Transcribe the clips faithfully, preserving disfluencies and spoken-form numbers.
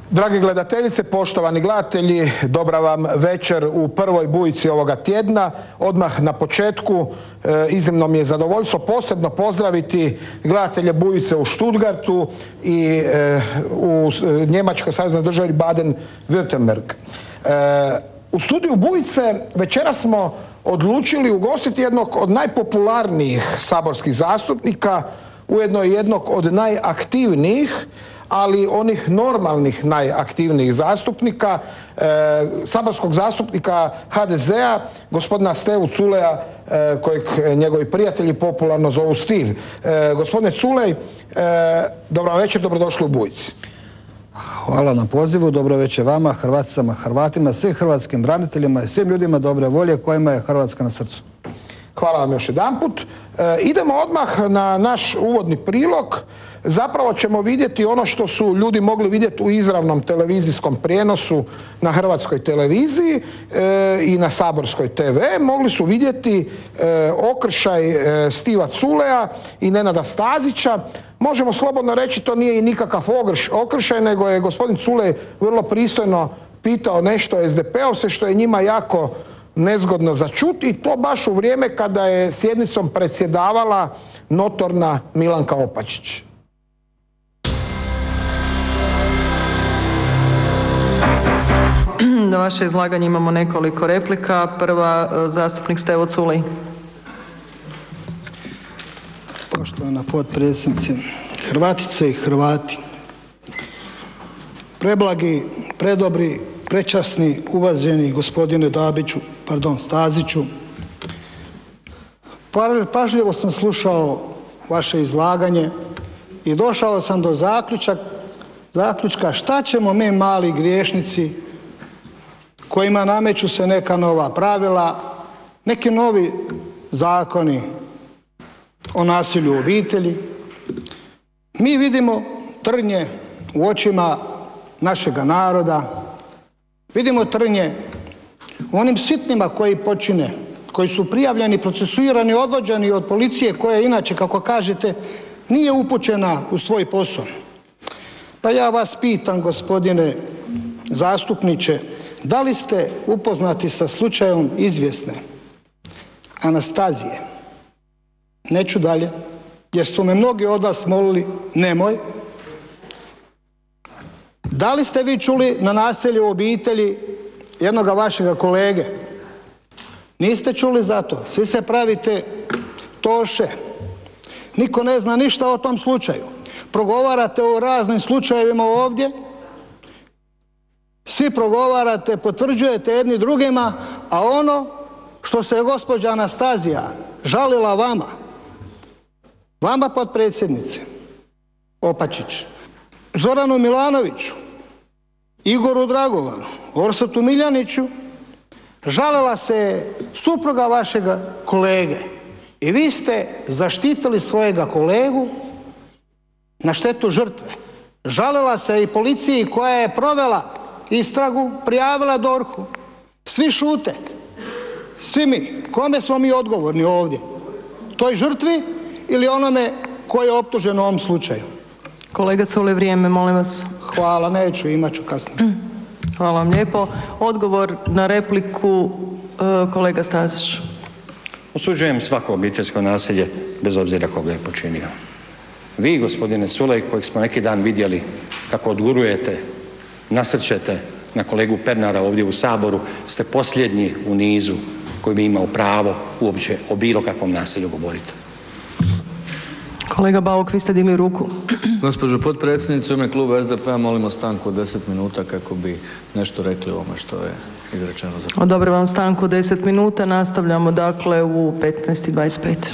Dragi gledateljice, poštovani gledatelji, dobra vam večer u prvoj bujici ovoga tjedna. Odmah na početku e, iznimno mi je zadovoljstvo posebno pozdraviti gledatelje bujice u Stuttgartu i e, u e, Njemačkoj saveznoj državi Baden-Württemberg. E, u studiju bujice večeras smo odlučili ugostiti jednog od najpopularnijih saborskih zastupnika, ujedno jednog od najaktivnijih, ali onih normalnih najaktivnijih zastupnika, e, saborskog zastupnika ha de zea, gospodina Stevu Culeja, e, kojeg njegovi prijatelji popularno zovu Steve. E, gospodine Culej, e, dobro večer, dobrodošli u Bujici. Hvala na pozivu, dobro večer vama, Hrvaticama, Hrvatima, svim hrvatskim braniteljima i svim ljudima dobre volje kojima je Hrvatska na srcu. Hvala vam još jedanput. E, idemo odmah na naš uvodni prilog. Zapravo ćemo vidjeti ono što su ljudi mogli vidjeti u izravnom televizijskom prijenosu na Hrvatskoj televiziji e, i na Saborskoj te ve. Mogli su vidjeti e, okršaj e, Stiva Culeja i Nenada Stazića. Možemo slobodno reći, to nije i nikakav ogrš, okršaj, nego je gospodin Culej vrlo pristojno pitao nešto es de pe ovce, što je njima jako nezgodno za čuti, i to baš u vrijeme kada je sjednicom predsjedavala notorna Milanka Opačić. Na vaše izlaganje imamo nekoliko replika. Prva, zastupnik Stevo Culej. Poštovana potpredsjednice, Hrvatice i Hrvati, preblagi, predobri, prečasni, uvaženi gospodine Dabiću, pardon, Staziću, pažljivo sam slušao vaše izlaganje i došao sam do zaključak, zaključka šta ćemo mi mali griješnici kojima nameću se neka nova pravila, neki novi zakoni o nasilju u obitelji. Mi vidimo trnje u očima našega naroda, vidimo trnje u onim sitnima koji počine, koji su prijavljeni, procesuirani, odvođeni od policije koja inače, kako kažete, nije upućena u svoj posao. Pa ja vas pitam, gospodine zastupniče, da li ste upoznati sa slučajem izvjesne Anastazije? Neću dalje, jer su me mnogi od vas molili, nemoj. Da li ste vi čuli na nasilje u obitelji jednoga vašega kolege? Niste čuli za to. Svi se pravite toše. Niko ne zna ništa o tom slučaju. Progovarate o raznim slučajevima ovdje. Svi progovarate, potvrđujete jedni drugima, a ono što se je gospođa Anastazija žalila vama, vama potpredsjednice Opačić, Zoranu Milanoviću, Igoru Dragovanu, Orsatu Miljaniću, žalila se je supruga vašega kolege i vi ste zaštitili svojega kolegu na štetu žrtve. Žalila se i policiji koja je provela istragu, prijavila dorhu. Svi šute. Svi mi. Kome smo mi odgovorni ovdje? Toj žrtvi ili onome koji je optužen u ovom slučaju? Kolega Culej, vrijeme, molim vas. Hvala, neću, imat ću kasnije. Hvala vam lijepo. Odgovor na repliku, kolega Stazić. Osuđujem svako obiteljsko nasilje, bez obzira koga je počinio. Vi, gospodine Culej, kojeg smo neki dan vidjeli kako odgurujete, nasrćete na kolegu Pernara ovdje u Saboru, ste posljednji u nizu koji bi imao pravo uopće o bilo kakvom nasilju govoriti. Kolega Bauk, vi ste digli ruku. Gospođo potpredsjednice, u ime kluba es de pe a molimo stanku od deset minuta kako bi nešto rekli o ovome što je izrečeno za... Odobravam stanku od deset minuta, nastavljamo dakle u petnaest i dvadeset pet.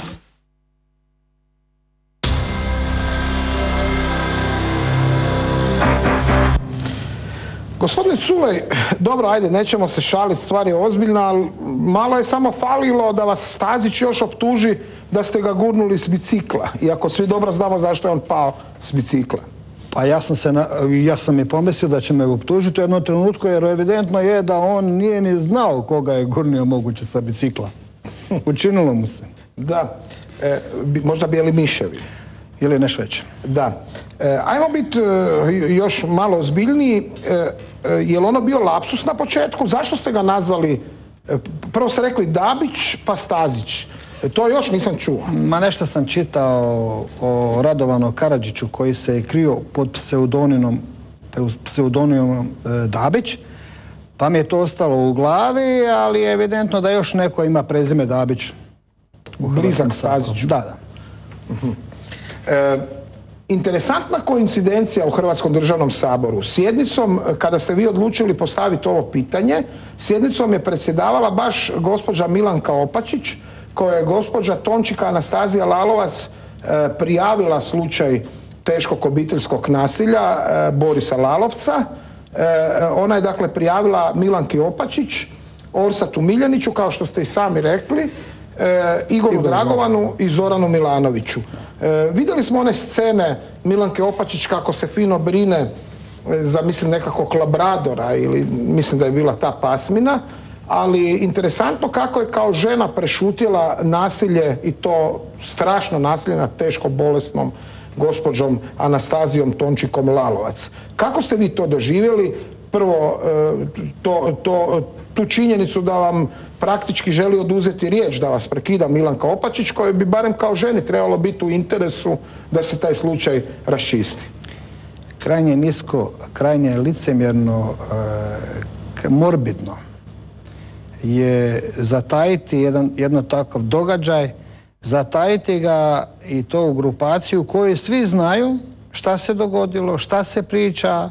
Gospodine Culej, dobro, ajde, nećemo se šaliti, stvar je ozbiljna, ali malo je samo falilo da vas Stazić još optuži da ste ga gurnuli s bicikla, iako svi dobro znamo zašto je on pao s bicikla. Pa ja sam se, na, ja sam i pomislio da će me optužiti u jednom trenutku, jer evidentno je da on nije ni znao koga je gurnio moguće sa bicikla. Učinilo mu se. Da, e, možda bijeli miševi. ili neš veće. Da. E, ajmo biti e, još malo ozbiljniji. E, e, je li ono bio lapsus na početku? Zašto ste ga nazvali? E, prvo ste rekli Dabić pa Stazić. E, to još nisam čuo. Ma nešto sam čitao o Radovanu Karadžiću koji se je krio pod pseudonimom, pseudonimom e, Dabić. Pa mi je to ostalo u glavi, ali je evidentno da još neko ima prezime Dabić. Blizak Staziću. Da, da. Uh-huh. E, interesantna koincidencija u Hrvatskom državnom saboru. Sjednicom, kada ste vi odlučili postaviti ovo pitanje, sjednicom je predsjedavala baš gospođa Milanka Opačić, koja je gospođa Tončika Anastazija Lalovac e, prijavila slučaj teškog obiteljskog nasilja e, Borisa Lalovca. E, ona je dakle prijavila Milanki Opačić, Orsatu Miljaniću, kao što ste i sami rekli, E, Igoru Igor Dragovanu i Zoranu Milanoviću. E, vidjeli smo one scene Milanke Opačić kako se fino brine e, za, mislim, nekakvog labradora ili mislim da je bila ta pasmina, ali interesantno kako je kao žena prešutjela nasilje i to strašno nasilje nad teško bolesnom gospođom Anastazijom Tončikom Lalovac. Kako ste vi to doživjeli? Prvo, to, to, tu činjenicu da vam praktički želi oduzeti riječ, da vas prekida Milanka Opačić, koja bi barem kao ženi trebalo biti u interesu da se taj slučaj raščisti. Krajnje nisko, krajnje licemjerno, e, morbidno je zatajiti jedan, jedno takav događaj, zatajiti ga i to u grupaciju koju svi znaju šta se dogodilo, šta se priča,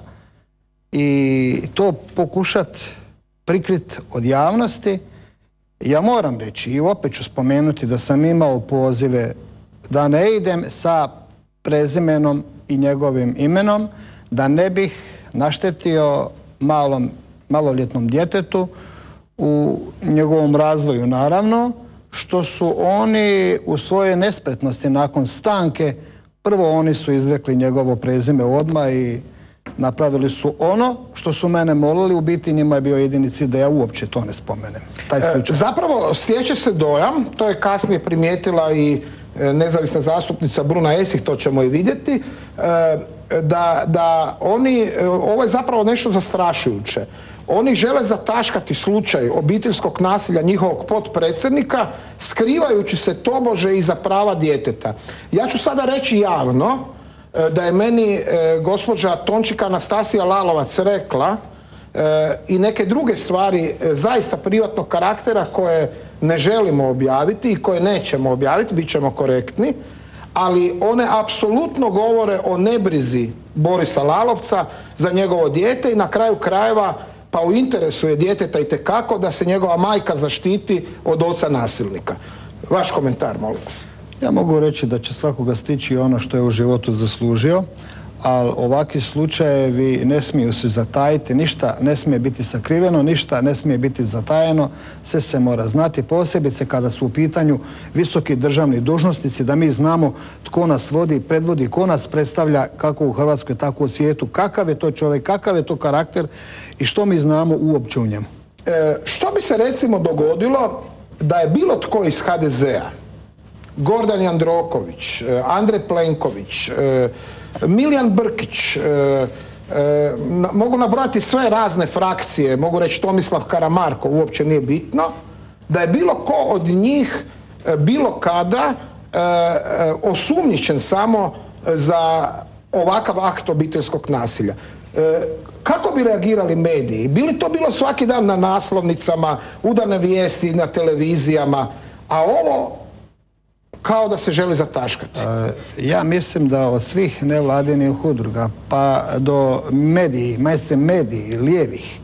i to pokušat prikrit od javnosti. Ja moram reći i opet ću spomenuti da sam imao pozive da ne idem sa prezimenom i njegovim imenom, da ne bih naštetio malom, maloljetnom djetetu u njegovom razvoju, naravno, što su oni u svojoj nespretnosti nakon stanke, prvo oni su izrekli njegovo prezime odmah i napravili su ono što su mene molili, u biti njima je bio jedini cilj da ja uopće to ne spomenem. Taj slučaj. E, zapravo stječe se dojam, to je kasnije primijetila i e, nezavisna zastupnica Bruna Esih, to ćemo i vidjeti, e, da, da oni, e, ovo je zapravo nešto zastrašujuće. Oni žele zataškati slučaj obiteljskog nasilja njihovog potpredsjednika, skrivajući se tobože iza prava djeteta. Ja ću sada reći javno da je meni e, gospođa Tončika Anastasija Lalovac rekla e, i neke druge stvari e, zaista privatnog karaktera koje ne želimo objaviti i koje nećemo objaviti, bit ćemo korektni, ali one apsolutno govore o nebrizi Borisa Lalovca za njegovo dijete i na kraju krajeva pa u interesu je djeteta itekako da se njegova majka zaštiti od oca nasilnika. Vaš komentar, molim vas. Ja mogu reći da će svakoga stići ono što je u životu zaslužio, ali ovakvi slučajevi ne smiju se zatajiti, ništa ne smije biti sakriveno, ništa ne smije biti zatajeno, sve se mora znati, posebice kada su u pitanju visoki državni dužnosnici, da mi znamo tko nas vodi, predvodi, tko nas predstavlja kako u Hrvatskoj, tako u svijetu, kakav je to čovjek, kakav je to karakter i što mi znamo uopće u njemu. E, što bi se recimo dogodilo da je bilo tko iz ha de zea, Gordan Jandroković, Andrej Plenković, Milijan Brkić, mogu nabrojati sve razne frakcije, mogu reći Tomislav Karamarko, uopće nije bitno, da je bilo ko od njih bilo kada osumnjičen samo za ovakav akt obiteljskog nasilja. Kako bi reagirali mediji? Bi li to bilo svaki dan na naslovnicama, udarne vijesti na televizijama, a ovo kao da se želi zataškati? Ja mislim da od svih nevladinih udruga pa do mediji, majstre mediji, lijevih,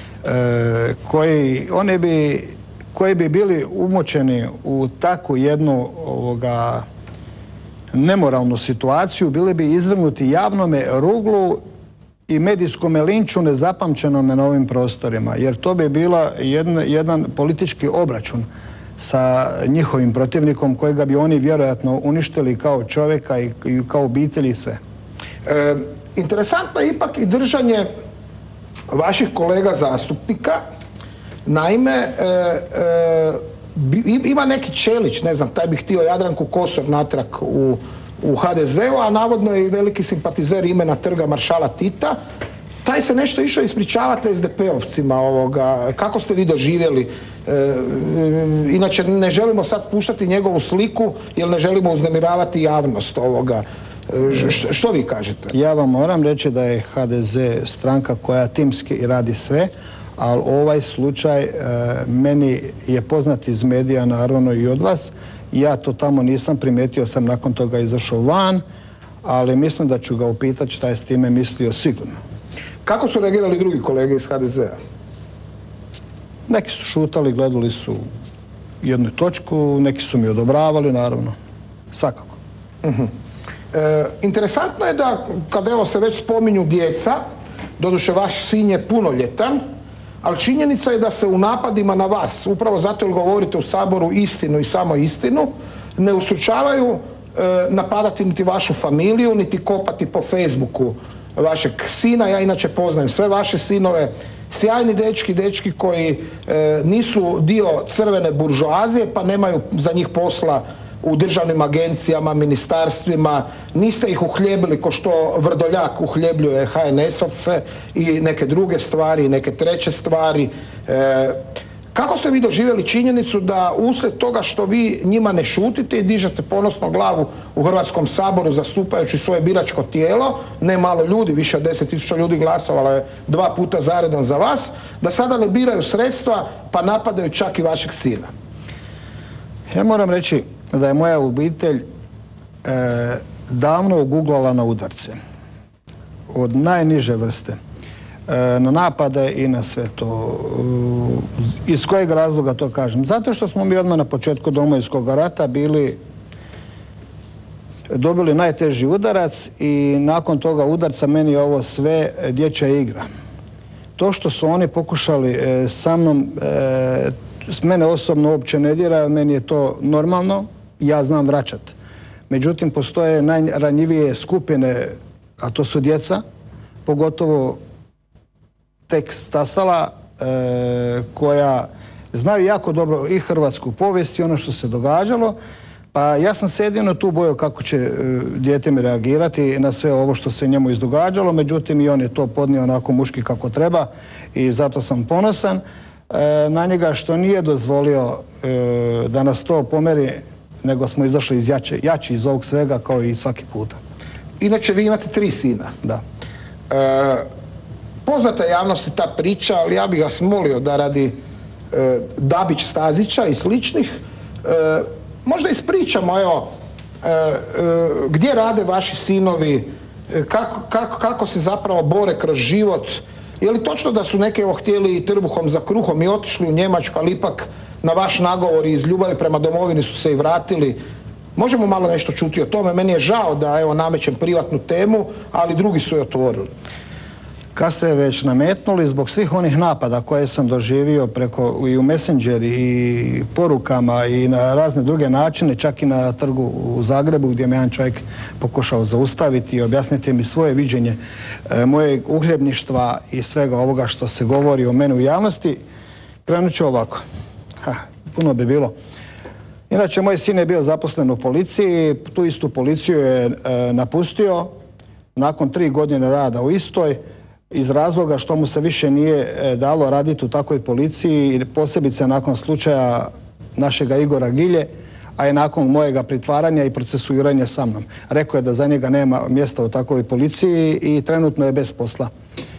koji, oni bi, koji bi bili umočeni u takvu jednu ovoga, nemoralnu situaciju, bili bi izvrnuti javnome ruglu i medijskome linču nezapamćenome na ovim prostorima, jer to bi bila jedan, jedan politički obračun sa njihovim protivnikom kojega bi oni vjerojatno uništili kao čovjeka i, i kao obitelji i sve. E, interesantno je ipak i držanje vaših kolega zastupnika. Naime, e, e, ima neki Čelić, ne znam, taj bi htio Jadranku Kosor natrag u u ha de zeu, a navodno je i veliki simpatizer imena Trga maršala Tita. Taj se nešto išao ispričavati es de pe ovcima ovoga. Kako ste vi doživjeli? E, inače, ne želimo sad puštati njegovu sliku, jer ne želimo uznemiravati javnost ovoga. E, š, što vi kažete? Ja vam moram reći da je ha de ze stranka koja timski radi sve, ali ovaj slučaj e, meni je poznat iz medija, naravno i od vas. Ja to tamo nisam primijetio, sam nakon toga izašao van, ali mislim da ću ga upitati šta je s time mislio sigurno. Kako su reagirali drugi kolege iz ha de zea? Neki su šutali, gledali su jednu točku, neki su mi odobravali, naravno, svakako. Uh-huh. E, interesantno je da, kad evo se već spominju djeca, doduše vaš sin je punoljetan, ali činjenica je da se u napadima na vas, upravo zato jer govorite u Saboru istinu i samo istinu, ne ustručavaju e, napadati niti vašu familiju, niti kopati po Facebooku vašeg sina. Ja inače poznajem sve vaše sinove, sjajni dečki, dečki koji e, nisu dio crvene buržoazije, pa nemaju za njih posla u državnim agencijama, ministarstvima, niste ih uhljebili ko što Vrdoljak uhljebljuje ha en esovce i neke druge stvari, i neke treće stvari. E, kako ste vi doživjeli činjenicu da uslijed toga što vi njima ne šutite i dižete ponosno glavu u Hrvatskom saboru zastupajući svoje biračko tijelo, ne malo ljudi, više od deset tisuća ljudi glasovalo je dva puta zaredom za vas, da sada ne biraju sredstva pa napadaju čak i vašeg sina? Ja moram reći da je moja obitelj e, davno uguglala na udarce. Od najniže vrste. E, na napade i na sve to. E, iz kojeg razloga to kažem? Zato što smo mi odmah na početku Domovinskog rata bili dobili najteži udarac i nakon toga udarca meni je ovo sve dječja igra. To što su oni pokušali e, sa mnom, e, mene osobno uopće ne dira, meni je to normalno, ja znam vraćat. Međutim, postoje najranjivije skupine, a to su djeca, pogotovo tek stasala, e, koja znaju jako dobro i hrvatsku povijest i ono što se događalo. Pa ja sam se jedino tu bojao kako će e, dijete mi reagirati na sve ovo što se njemu izdogađalo, međutim i on je to podnio onako muški kako treba i zato sam ponosan e, na njega što nije dozvolio e, da nas to pomeri, nego smo izašli iz jače, jači iz ovog svega kao i svaki puta. Inače, vi imate tri sina. Da. E, poznata javnosti ta priča, ali ja bih vas molio da radi e, Dabić, Stazića i sličnih, e, možda ispričamo, evo, e, e, gdje rade vaši sinovi, e, kako, kako, kako se zapravo bore kroz život. Je li točno da su neke evo htjeli trbuhom za kruhom i otišli u Njemačku, ali ipak na vaš nagovor i iz ljubavi prema domovini su se i vratili? Možemo malo nešto čuti o tome? Meni je žao da evo namećem privatnu temu, ali drugi su je otvorili. Kad ste već nametnuli, zbog svih onih napada koje sam doživio preko i u Messenger i porukama i na razne druge načine, čak i na trgu u Zagrebu gdje me jedan čovjek pokušao zaustaviti i objasniti mi svoje viđenje e, mojeg uhljebništva i svega ovoga što se govori o meni u javnosti, krenut ću ovako. Ha, puno bi bilo. Inače, moj sin je bio zaposlen u policiji, tu istu policiju je e, napustio nakon tri godine rada u istoj, iz razloga što mu se više nije dalo raditi u takvoj policiji, posebice nakon slučaja našega Igora Gilje, a i nakon mojega pritvaranja i procesuiranja sa mnom. Rekao je da za njega nema mjesta u takvoj policiji i trenutno je bez posla.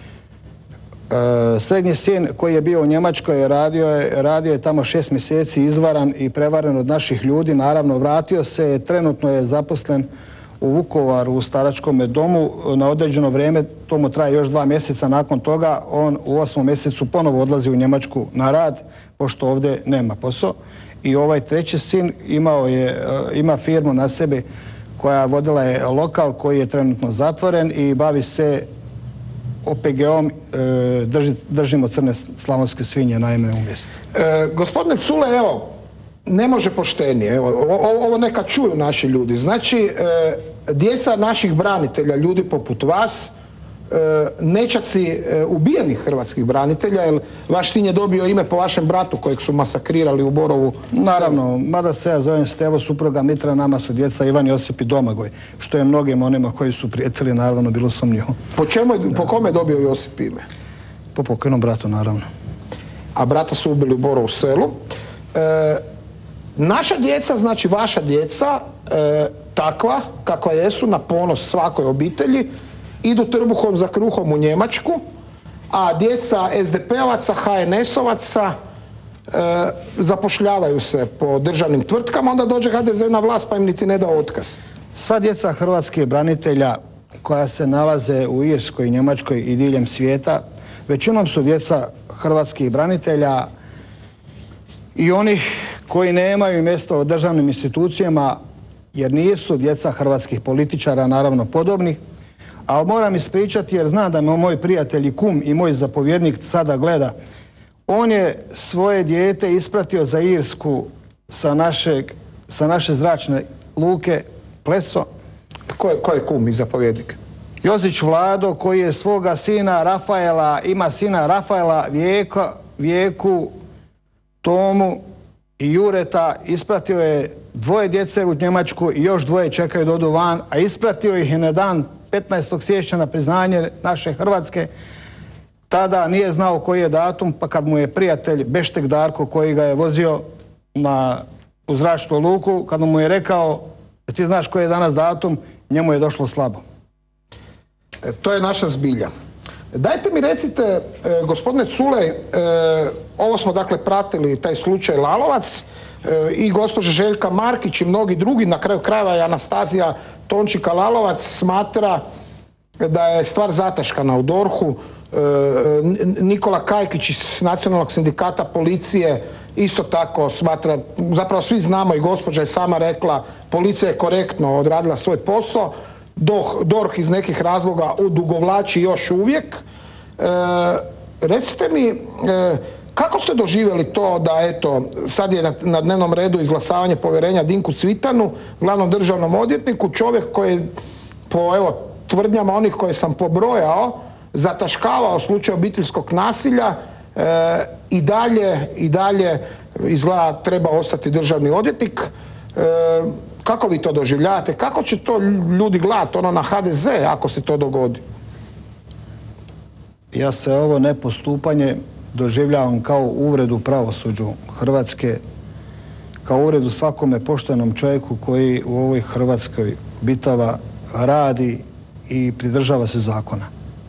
E, srednji sin koji je bio u Njemačkoj radio je, radio je tamo šest mjeseci, izvaran i prevaren od naših ljudi. Naravno, vratio se, trenutno je zaposlen u Vukovaru, u staračkom domu na određeno vrijeme, to mu traje još dva mjeseca. Nakon toga on u osmom mjesecu ponovo odlazi u Njemačku na rad, pošto ovdje nema posao. I ovaj treći sin imao je, ima firmu na sebi koja vodila je lokal koji je trenutno zatvoren i bavi se o pe ge om, drži, držimo crne slavonske svinje naime u mjestu. E, gospodine Culej, evo, ne može poštenije. Evo, ovo, ovo neka čuju naši ljudi. Znači, e, djeca naših branitelja, ljudi poput vas, nećaci ubijenih hrvatskih branitelja, jer vaš sin je dobio ime po vašem bratu kojeg su masakrirali u Borovu. Naravno, mada se ja zovem Stevo, supruga Mitra, nama su djeca Ivan, Josip i Domagoj, što je mnogim onima koji su prijatelji, naravno, bilo sumnjivo. Po čemu je, po kome je dobio Josip ime? Po pokojnom bratu, naravno. A brata su ubili u Borovu selu. E, naša djeca, znači vaša djeca, e, takva kakva jesu, na ponos svakoj obitelji, idu trbuhom za kruhom u Njemačku, a djeca es de pe ovaca, ha en es ovaca e, zapošljavaju se po državnim tvrtkama, onda dođe ha de ze na vlast pa im niti ne da otkaz. Sva djeca hrvatskih branitelja koja se nalaze u Irskoj, Njemačkoj i diljem svijeta, većinom su djeca hrvatskih branitelja i oni koji nemaju mjesto u državnim institucijama, jer nisu djeca hrvatskih političara, naravno podobnih. A moram ispričati jer znam da me moj prijatelj i kum i moj zapovjednik sada gleda. On je svoje dijete ispratio za Irsku sa, našeg, sa naše zračne luke Pleso. Ko je, ko je kum i zapovjednik? Jozić Vlado, koji je svoga sina Rafaela, ima sina Rafaela Vijeka, Vijeku, Tomu i Jureta, ispratio je dvoje djece u Njemačku i još dvoje čekaju da odu van, a ispratio ih je na dan petnaestog siječnja na priznanje naše Hrvatske. Tada nije znao koji je datum, pa kad mu je prijatelj Beštek Darko, koji ga je vozio na, u zračnu luku, kad mu je rekao, ti znaš koji je danas datum, njemu je došlo slabo. E, to je naša zbilja. Dajte mi recite, e, gospodine Culej, e, ovo smo dakle pratili, taj slučaj Lalovac, e, i gospođa Željka Markić i mnogi drugi, na kraju krajeva i Anastazija Tončika Lalovac smatra da je stvar zataškana u dorhu. E, Nikola Kajkić iz Nacionalnog sindikata policije isto tako smatra, zapravo svi znamo i gospođa je sama rekla, policija je korektno odradila svoj posao. DORH iz nekih razloga odugovlači još uvijek. E, recite mi, e, kako ste doživjeli to da, eto, sad je na, na dnevnom redu izglasavanje povjerenja Dinku Cvitanu, glavnom državnom odvjetniku, čovjek koji po, evo, tvrdnjama onih koje sam pobrojao, zataškavao slučaj obiteljskog nasilja, e, i dalje, i dalje izgleda treba ostati državni odvjetnik. E, Kako vi to doživljavate? Kako će to ljudi gledati ono na ha de ze ako se to dogodi? Ja se ovo nepostupanje doživljavam kao uvredu pravosuđu Hrvatske, kao uvredu svakome poštenom čovjeku koji u ovoj Hrvatskoj bitava, radi i pridržava se zakona.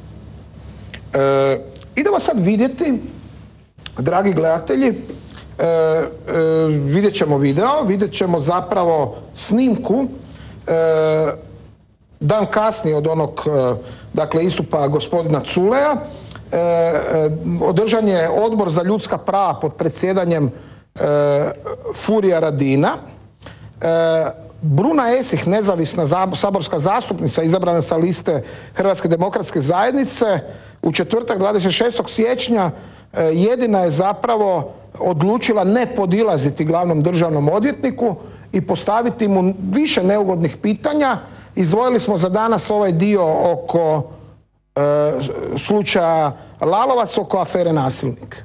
E, idemo sad vidjeti, dragi gledatelji, E, e, vidjet ćemo video, vidjet ćemo zapravo snimku e, dan kasnije od onog e, dakle istupa gospodina Culeja. E, e, održan je Odbor za ljudska prava pod predsjedanjem e, Furija Radina. E, Bruna Esih, nezavisna saborska zastupnica izabrana sa liste Hrvatske demokratske zajednice, u četvrtak dvadeset šestog siječnja e, jedina je zapravo odlučila ne podilaziti glavnom državnom odvjetniku i postaviti mu više neugodnih pitanja. Izdvojili smo za danas ovaj dio oko e, slučaja Lalovac, oko afere Nasilnik.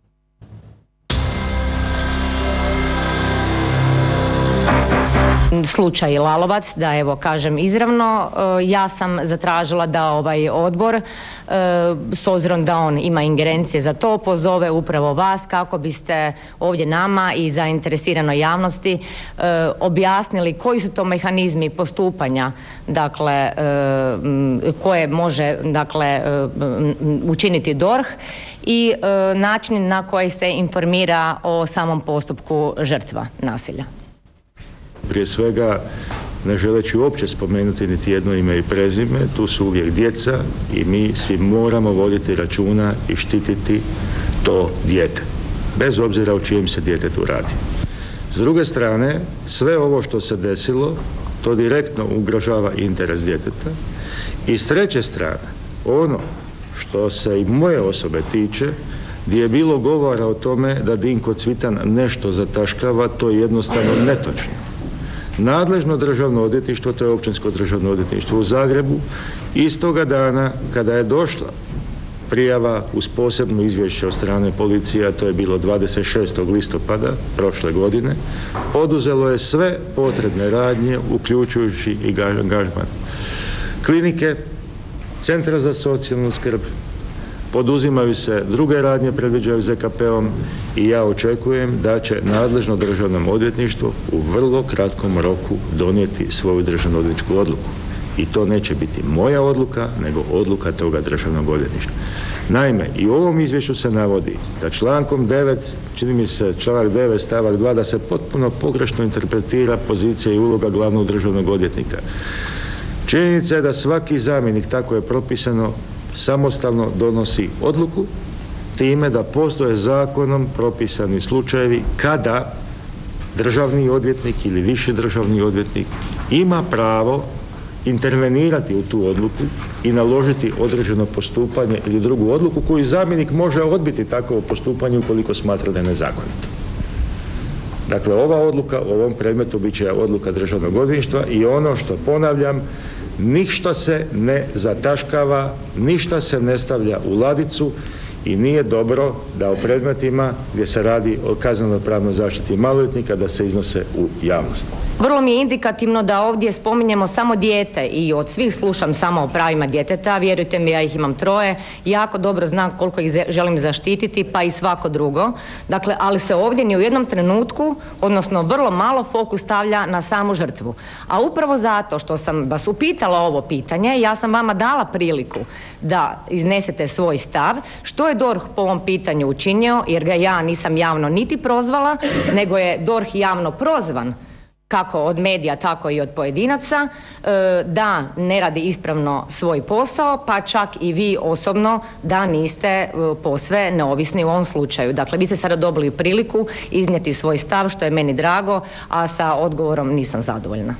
Slučaj Lalovac, da evo kažem izravno, ja sam zatražila da ovaj odbor, s obzirom da on ima ingerencije za to, pozove upravo vas kako biste ovdje nama i zainteresiranoj javnosti objasnili koji su to mehanizmi postupanja, dakle, koje može, dakle, učiniti DORH i način na koji se informira o samom postupku žrtva nasilja. Prije svega, ne želeći uopće spomenuti niti jedno ime i prezime, tu su uvijek djeca i mi svi moramo voditi računa i štititi to dijete, bez obzira o čijem se djetetu radi. S druge strane, sve ovo što se desilo, to direktno ugrožava interes djeteta i s treće strane, ono što se i moje osobe tiče, gdje je bilo govora o tome da Dinko Cvitan nešto zataškava, to je jednostavno netočno. Nadležno državno odvjetništvo, to je Općinsko državno odvjetništvo u Zagrebu, istoga dana kada je došla prijava uz posebno izvješće od strane policije, a to je bilo dvadeset šestog listopada prošle godine, poduzelo je sve potrebne radnje, uključujući i angažman klinike, Centra za socijalnu skrb, poduzimaju se druge radnje, predviđaju Z K P-om i ja očekujem da će nadležno državno odvjetništvo u vrlo kratkom roku donijeti svoju državno odvjetničku odluku. I to neće biti moja odluka, nego odluka toga državnog odvjetništva. Naime, i u ovom izvješću se navodi da člankom devet, čini mi se članak devet stavak dva, da se potpuno pogrešno interpretira pozicija i uloga glavnog državnog odvjetnika. Činjenica je da svaki zamjenik, tako je propisano, samostalno donosi odluku, time da postoje zakonom propisani slučajevi kada državni odvjetnik ili viši državni odvjetnik ima pravo intervenirati u tu odluku i naložiti određeno postupanje ili drugu odluku koju zamjenik može odbiti takvo postupanje ukoliko smatra da je nezakonito. Dakle, ova odluka u ovom predmetu bit će odluka državnog odvjetništva i ono što ponavljam, ništa se ne zataškava, ništa se ne stavlja u ladicu i nije dobro da o predmetima gdje se radi o kazneno-pravnoj zaštiti maloljetnika da se iznose u javnost. Vrlo mi je indikativno da ovdje spominjemo samo dijete i od svih slušam samo o pravima djeteta, vjerujte mi, ja ih imam troje, jako dobro znam koliko ih želim zaštititi, pa i svako drugo. Dakle, ali se ovdje ni u jednom trenutku, odnosno vrlo malo fokus stavlja na samu žrtvu. A upravo zato što sam vas upitala ovo pitanje, ja sam vama dala priliku da iznesete svoj stav, što je D O R H po ovom pitanju učinio, jer ga ja nisam javno niti prozvala, nego je D O R H javno prozvan, kako od medija, tako i od pojedinaca, da ne radi ispravno svoj posao, pa čak i vi osobno da niste posve neovisni u ovom slučaju. Dakle, vi ste sada dobili priliku iznijeti svoj stav, što je meni drago, a sa odgovorom nisam zadovoljna.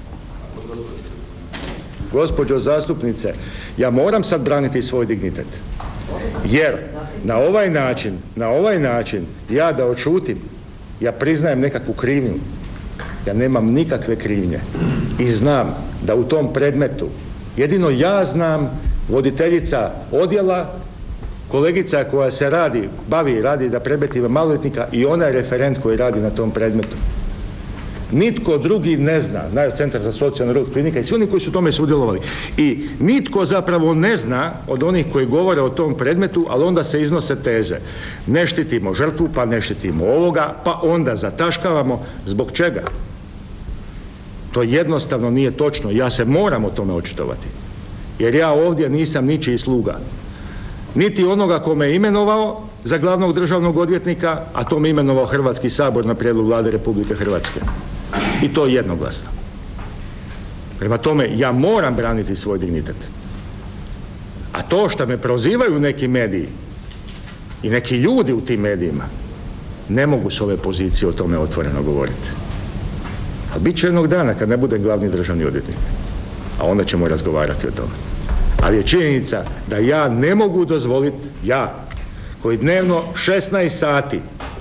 Gospođo zastupnice, ja moram sad braniti svoj dignitet. Jer na ovaj način, na ovaj način ja da odšutim, ja priznajem nekakvu krivnju. Ja nemam nikakve krivnje i znam da u tom predmetu jedino ja znam, voditeljica odjela, kolegica koja se radi, bavi radi da predmetima maloljetnika i ona je referent koji radi na tom predmetu. Nitko drugi ne zna, znaju Centar za socijalnu skrb, klinika i svi oni koji su tome sudjelovali. I nitko zapravo ne zna od onih koji govore o tom predmetu, ali onda se iznose teze. Ne štitimo žrtvu, pa ne štitimo ovoga, pa onda zataškavamo. Zbog čega? To jednostavno nije točno. Ja se moram o tome očitovati. Jer ja ovdje nisam ničiji sluga. Niti onoga ko me imenovao za glavnog državnog odvjetnika, a to me imenovao Hrvatski sabor na prijedlog Vlade Republike Hrvatske. I to jednoglasno. Prema tome, ja moram braniti svoj dignitet. A to što me prozivaju neki mediji i neki ljudi u tim medijima, ne mogu s ove pozicije o tome otvoreno govoriti. Ali bit će jednog dana kad ne budem glavni državni odvjetnik. A onda ćemo razgovarati o tome. Ali je činjenica da ja ne mogu dozvoliti, ja, koji dnevno šesnaest sati,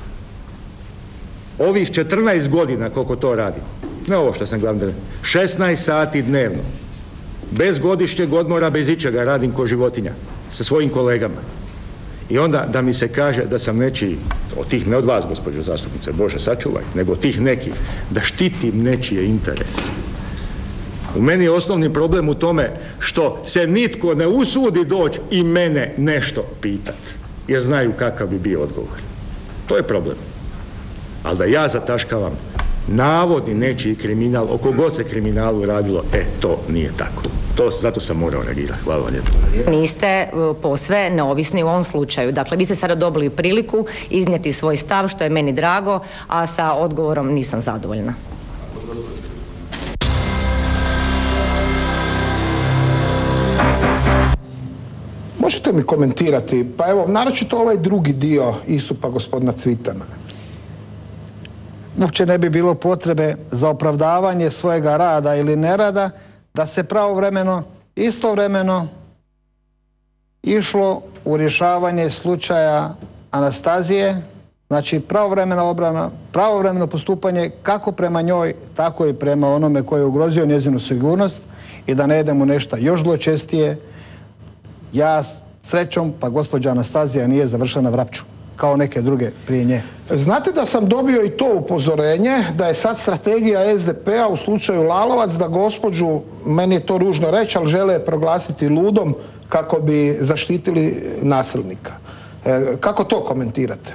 ovih četrnaest godina koliko to radim, ne ovo što sam glavni državni, šesnaest sati dnevno, bez godišnjeg odmora, bez ičega, radim ko životinja, sa svojim kolegama. I onda da mi se kaže da sam nečiji, od tih, ne od vas, gospođo zastupnice, Bože sačuvaj, nego od tih nekih, da štitim nečije interese. U meni je osnovni problem u tome što se nitko ne usudi doći i mene nešto pitat, jer znaju kakav bi bio odgovor. To je problem. Ali da ja zataškavam navodni nečiji kriminal, oko god se kriminalu radilo, e, to nije tako. To, zato sam morao reagirati. Hvala vam lijepo. Niste posve neovisni u ovom slučaju. Dakle, vi ste sada dobili priliku iznijeti svoj stav, što je meni drago, a sa odgovorom nisam zadovoljna. Možete mi komentirati, pa evo, naročito ovaj drugi dio istupa gospodina Cvitana. Uopće ne bi bilo potrebe za opravdavanje svojega rada ili nerada da se pravovremeno, istovremeno išlo u rješavanje slučaja Anastazije Znači, pravovremena obrana, pravovremeno postupanje kako prema njoj, tako i prema onome koji je ugrozio njezinu sigurnost i da ne idemo nešto još zločestije. Ja srećom, pa gospođa Anastazija nije završila na Vrapču, kao neke druge prije nje. Znate da sam dobio i to upozorenje, da je sad strategija S D P-a u slučaju Lalovac da gospođu, meni je to ružno reći, ali žele je proglasiti ludom kako bi zaštitili nasilnika. E, kako to komentirate?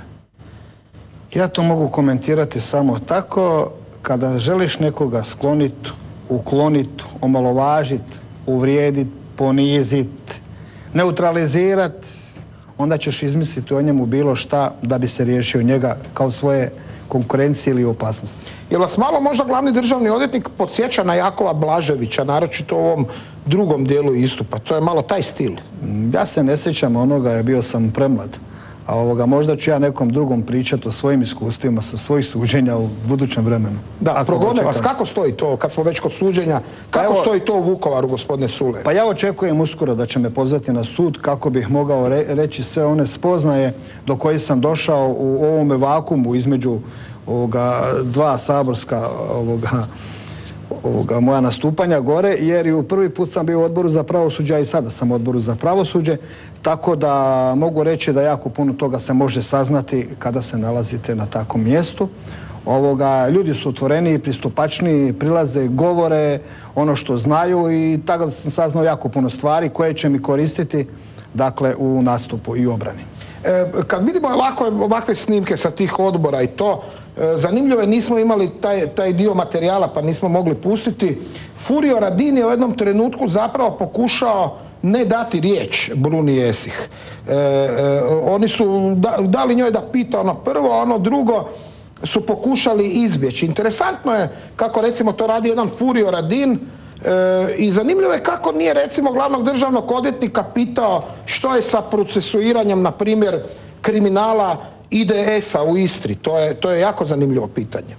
Ja to mogu komentirati samo tako, kada želiš nekoga skloniti, ukloniti, omalovažiti, uvrijediti, poniziti, neutralizirati, onda ćeš izmisliti o njemu bilo šta da bi se riješio njega kao svoje konkurencije ili opasnosti. Jel vas malo možda glavni državni odvjetnik podsjeća na Jakova Blaževića, naročito u ovom drugom dijelu istupa? To je malo taj stil. Ja se ne sjećam onoga, je bio sam premlad. A ovoga, možda ću ja nekom drugom pričati o svojim iskustvima sa svojih suđenja u budućem vremenu. Da, progone vas, kako stoji to, kad smo već kod suđenja, kako evo, stoji to u Vukovaru, gospodine Culej? Pa ja očekujem uskoro da će me pozvati na sud kako bih mogao re, reći sve one spoznaje do kojih sam došao u ovome vakumu između ovoga, dva saborska ovoga, ovoga, moja nastupanja gore, jer i u prvi put sam bio u odboru za pravosuđe, a i sada sam u odboru za pravosuđe, tako da mogu reći da jako puno toga se može saznati kada se nalazite na takvom mjestu. Ovoga, ljudi su otvoreniji, pristupačniji, prilaze, govore ono što znaju i tako da sam saznao jako puno stvari koje će mi koristiti, dakle, u nastupu i obrani. E, kad vidimo ovakve, ovakve snimke sa tih odbora i to, e, zanimljivo je, nismo imali taj, taj dio materijala pa nismo mogli pustiti. Furio Radin je u jednom trenutku zapravo pokušao ne dati riječ Bruni Esih. E, e, oni su da, dali njoj da pita ono prvo, ono drugo su pokušali izbjeći. Interesantno je kako recimo to radi jedan Furio Radin. E, I zanimljivo je kako nije recimo glavnog državnog odvjetnika pitao što je sa procesuiranjem, na primjer, kriminala I D S-a u Istri. To je, to je jako zanimljivo pitanje.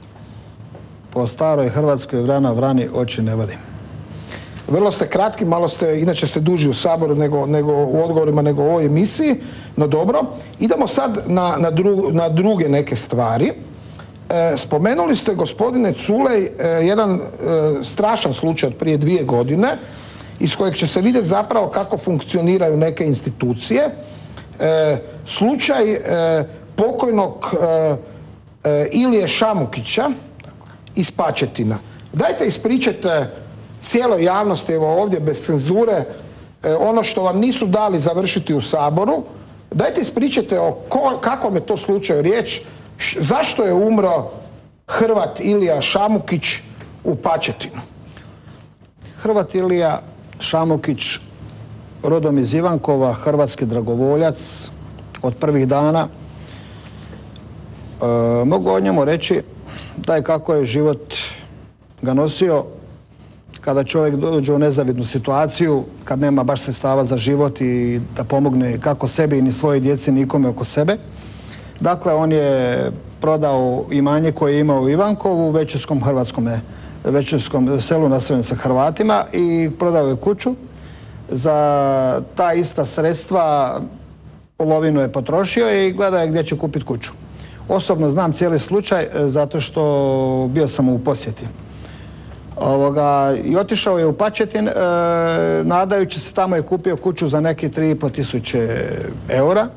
Po staroj Hrvatskoj vrana vrani oči ne vadi. Vrlo ste kratki, malo ste, inače ste duži u Saboru nego, nego u odgovorima nego u ovoj emisiji, no dobro. Idemo sad na, na, dru, na druge neke stvari. E, spomenuli ste, gospodine Culej, e, jedan e, strašan slučaj od prije dvije godine iz kojeg će se vidjeti zapravo kako funkcioniraju neke institucije. E, slučaj e, pokojnog e, e, Ilije Šamukića iz Pačetina. Dajte ispričajte cijeloj javnosti, evo ovdje bez cenzure, e, ono što vam nisu dali završiti u Saboru. Dajte ispričajte o ko, kakvom je to slučaju riječ. Zašto je umro Hrvat Ilija Šamukić u Pačetinu? Hrvat Ilija Šamukić, rodom iz Ivankova, hrvatski dragovoljac od prvih dana. E, mogu o njemu reći da je kako je život ga nosio kada čovjek dođe u nezavidnu situaciju, kad nema baš sredstava za život i da pomogne kako sebi ni svojoj djeci, nikome oko sebe. Dakle, on je prodao imanje koje je imao u Ivankovu, u većinskom hrvatskom, većinskom selu naseljenom sa Hrvatima, i prodao je kuću. Za ta ista sredstva polovinu je potrošio i gledao je gdje će kupiti kuću. Osobno znam cijeli slučaj zato što bio sam u posjeti. Ovoga, i otišao je u Pačetin, e, nadajući se, tamo je kupio kuću za neki tri i pol tisuće eura.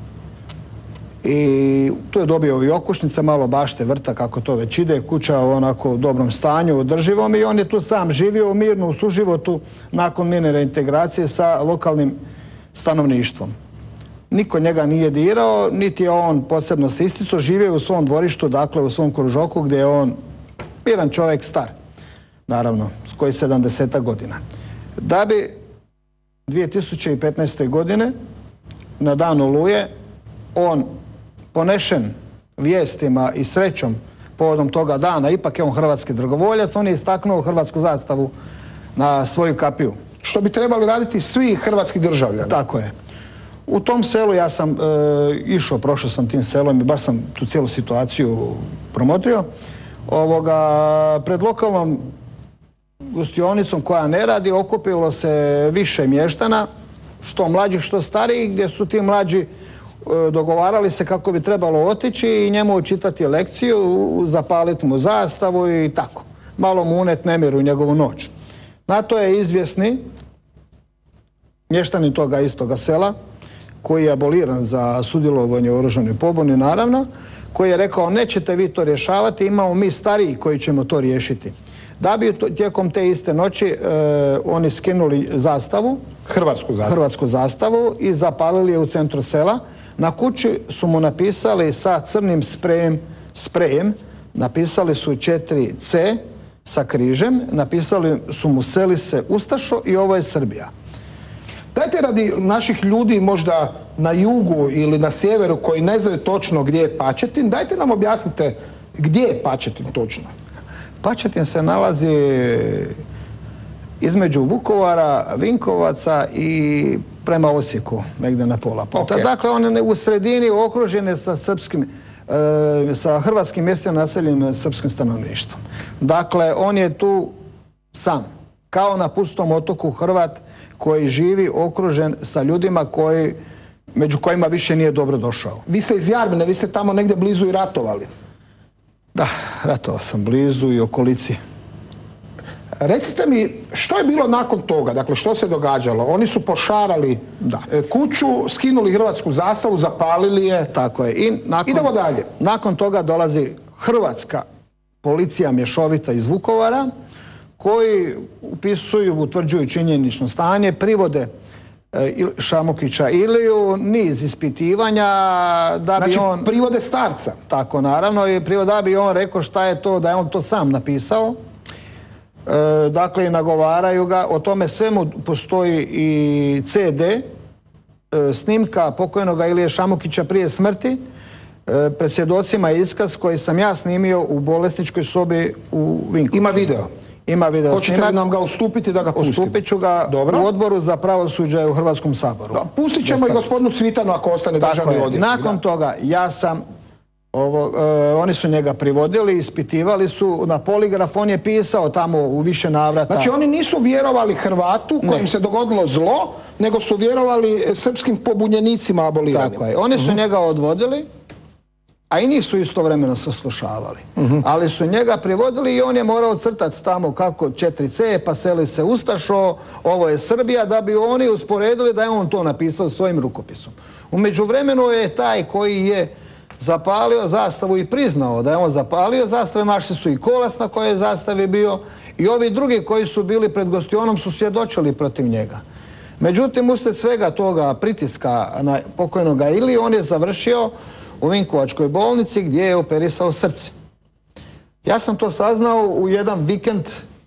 I tu je dobio i okućnice, malo bašte, vrta, kako to već ide, kuća u onako dobrom stanju, održivom, i on je tu sam živio mirno u suživotu nakon mirne reintegracije sa lokalnim stanovništvom. Niko njega nije dirao, niti je on posebno se isticao, živio u svom dvorištu, dakle u svom kružoku, gdje je on miran čovjek, star, naravno, s koji sedamdesetak godina. Da bi dvije tisuće petnaeste. godine, na dan Oluje, on ponešen vijestima i srećom povodom toga dana, ipak je on hrvatski dragovoljac, on je istaknuo hrvatsku zastavu na svoju kapiju. Što bi trebali raditi svi hrvatski državljani. Tako je. U tom selu ja sam e, išao, prošao sam tim selom i baš sam tu cijelu situaciju promotrio. Ovoga, pred lokalnom gostionicom koja ne radi okupilo se više mještana, što mlađih, što starijih, gdje su ti mlađi dogovarali se kako bi trebalo otići i njemu učitati lekciju, zapaliti mu zastavu i tako. Malo mu unet nemir u njegovu noć. Na to je izvjesni mještanin toga istoga sela, koji je aboliran za sudjelovanje u oružanoj pobuni, naravno, koji je rekao nećete vi to rješavati, imamo mi stariji koji ćemo to riješiti. Da bi tijekom te iste noći e, oni skinuli zastavu, Hrvatsku zastavu. Hrvatsku zastavu i zapalili je u centru sela. Na kući su mu napisali sa crnim sprejem, sprejem napisali su četiri ce sa križem, napisali su mu seli se Ustašo i ovo je Srbija. Dajte radi naših ljudi možda na jugu ili na sjeveru koji ne znaju točno gdje je Pačetin, dajte nam objasnite gdje je Pačetin točno. Pačetin se nalazi između Vukovara, Vinkovaca i prema Osijeku, negdje na pola puta. Okay. Dakle, on je u sredini okružen je sa srpskim, e, sa hrvatskim mjestima naseljenim srpskim stanovništvom. Dakle, on je tu sam, kao na pustom otoku Hrvat koji živi okružen sa ljudima koji, među kojima više nije dobro došao. Vi ste iz Jarmine, vi ste tamo negdje blizu i ratovali. Da, ratovao sam blizu i okolici. Recite mi, što je bilo nakon toga? Dakle, što se događalo? Oni su pošarali da. kuću, skinuli hrvatsku zastavu, zapalili je. Tako je. I nakon, idemo dalje. Nakon toga dolazi hrvatska policija mješovita iz Vukovara, koji upisuju, utvrđuju činjenično stanje, privode Šamukića Iliju, niz ispitivanja da bi znači, on... privode starca. Tako, naravno, i privode da bi on rekao šta je to, da je on to sam napisao. E, dakle, nagovaraju ga, o tome svemu postoji i ce de, e, snimka pokojnog Ilije Šamukića prije smrti, e, pred svjedocima je iskaz koji sam ja snimio u bolesničkoj sobi u Vinkovcima. Ima video? Ima video snimak. Hoćete li nam ga ustupiti da ga pustimo? Ustupit ću ga Dobro. U odboru za pravosuđe u Hrvatskom saboru. Da, pustit ćemo i gospodinu Cvitanu ako ostane državni odvjetnik. Nakon da. toga ja sam, ovo, e, oni su njega privodili, ispitivali su na poligraf, on je pisao tamo u više navrata. Znači oni nisu vjerovali Hrvatu kojem ne. se dogodilo zlo, nego su vjerovali srpskim pobunjenicima aboliranim. Tako je. Oni su uh-huh. njega odvodili, a i nisu istovremeno saslušavali. Uh-huh. Ali su njega privodili i on je morao crtati tamo kako četiri ce, pa seli se Ustašo, ovo je Srbija, da bi oni usporedili da je on to napisao svojim rukopisom. U međuvremenu je taj koji je zapalio zastavu i priznao da je on zapalio zastave, našli su i kolac na kojoj je zastavi bio i ovi drugi koji su bili pred gostionom su svjedočili protiv njega. Međutim, uslijed svega toga pritiska na pokojnog Iliju, on je završio u Vinkovačkoj bolnici gdje je operisao srce. Ja sam to saznao u jedan vikend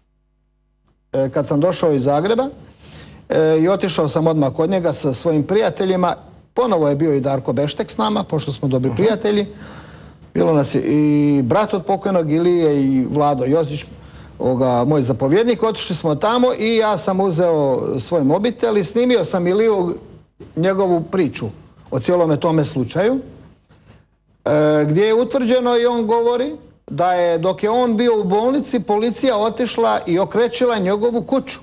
e, kad sam došao iz Zagreba e, i otišao sam odmah kod njega sa svojim prijateljima. Ponovo je bio i Darko Beštek s nama, pošto smo dobri uh-huh. prijatelji. Bilo nas je i brat od pokojnog Ilije i Vlado Jozić, ovoga, moj zapovjednik. Otišli smo tamo i ja sam uzeo svoj mobitel i snimio sam Iliju njegovu priču o cijelome tome slučaju. E, gdje je utvrđeno i on govori da je dok je on bio u bolnici policija otišla i okrećila njegovu kuću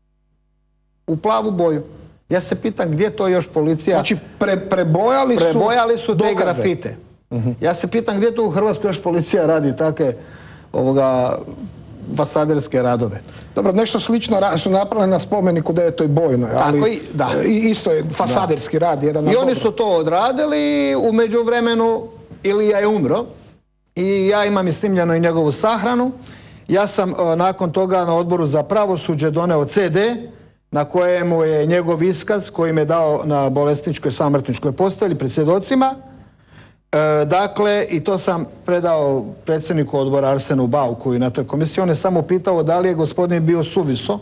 u plavu boju. Ja se pitam gdje to još policija... Znači pre, prebojali su Prebojali su te dokaze. grafite. Uh-huh. Ja se pitam gdje to u Hrvatskoj još policija radi takve ovoga fasaderske radove. Dobro, nešto slično su napravili na spomeniku devetoj bojnoj, ali tako i, da. isto je fasaderski da. rad. Jedan I oni dobro. su to odradili, u međuvremenu Ilija je umro i ja imam i snimljeno i njegovu sahranu. Ja sam uh, nakon toga na odboru za pravosuđe doneo ce de na kojemu je njegov iskaz koji me dao na bolesničkoj samrtničkoj postelji pred svjedocima. E, dakle, i to sam predao predsjedniku odbora Arsenu Bauku i na toj komisiji. On je samo pitao da li je gospodin bio suviso.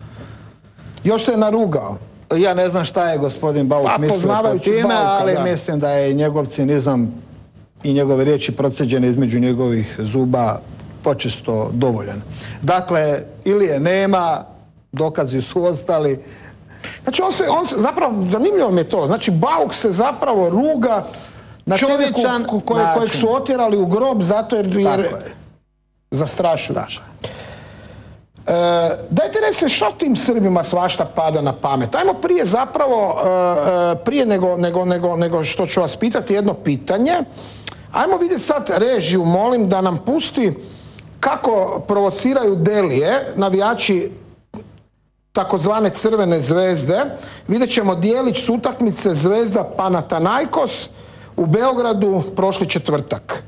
Još se je narugao. Ja ne znam šta je gospodin Bauk pa, mislio po time, Bauka, ali da. mislim da je njegov cinizam i njegove riječi proceđene između njegovih zuba počesto dovoljan. Dakle, Ilije nema, dokazi su ostali. Znači, on se, on se, zapravo, zanimljivo mi je to, znači, Bauk se zapravo ruga na čovjeku koje, kojeg su otjerali u grob zato jer, jer zastrašujuće. E, dajte recite što tim Srbima svašta pada na pamet. Ajmo prije zapravo, e, prije nego, nego, nego, nego što ću vas pitati jedno pitanje, ajmo vidjeti sad režiju, molim da nam pusti kako provociraju Delije, navijači takozvane Crvene zvezde. Vidjet ćemo dijelić s utakmice Zvezda Panathinaikos u Beogradu prošli četvrtak.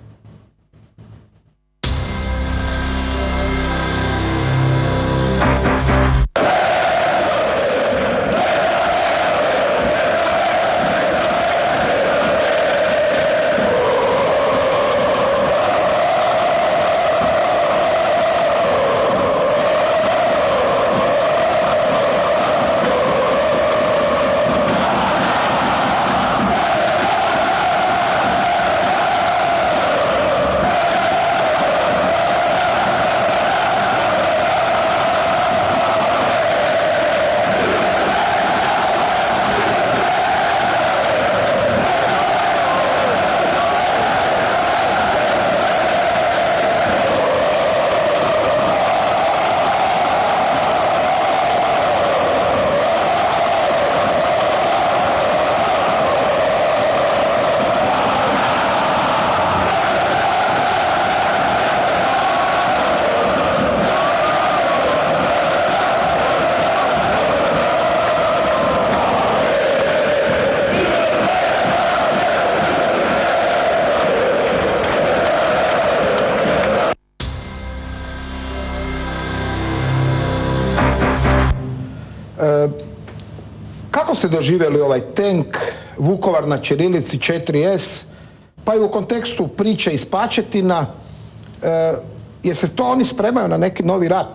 Kako ste doživjeli ovaj tenk, Vukovar na ćirilici četiri es, pa i u kontekstu priče iz Pačetina, e, jer se to oni spremaju na neki novi rat?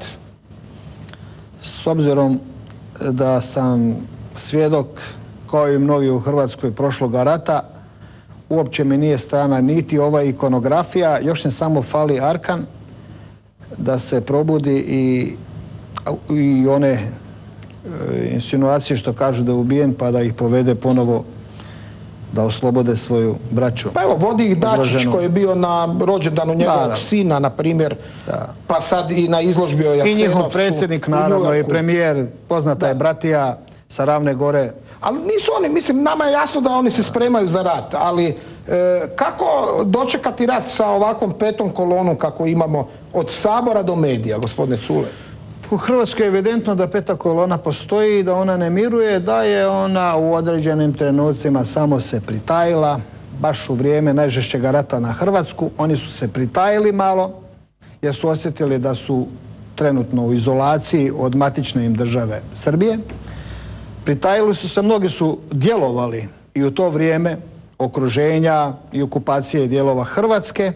S obzirom da sam svjedok, kao i mnogi u Hrvatskoj, prošloga rata, uopće mi nije strana niti ova ikonografija, još ne samo fali Arkan da se probudi i, i one insinuacije što kažu da je ubijen pa da ih povede ponovo da oslobode svoju braću. Pa evo, vodi ih Dačić koji je bio na rođendanu njegovog sina, na primjer, pa sad i na izložbi o Jasenovcu. I njihov predsjednik, naravno, i premijer, poznata je bratija sa Ravne gore. Ali nisu oni, mislim, nama je jasno da oni se spremaju za rat, ali kako dočekati rat sa ovakvom petom kolonom kako imamo od Sabora do medija, gospodine Culej? U Hrvatskoj je evidentno da peta kolona postoji i da ona ne miruje, da je ona u određenim trenucima samo se pritajila, baš u vrijeme najžešćeg rata na Hrvatsku. Oni su se pritajili malo jer su osjetili da su trenutno u izolaciji od matične im države Srbije. Pritajili su se, mnogi su djelovali i u to vrijeme okruženja i okupacije dijelova Hrvatske.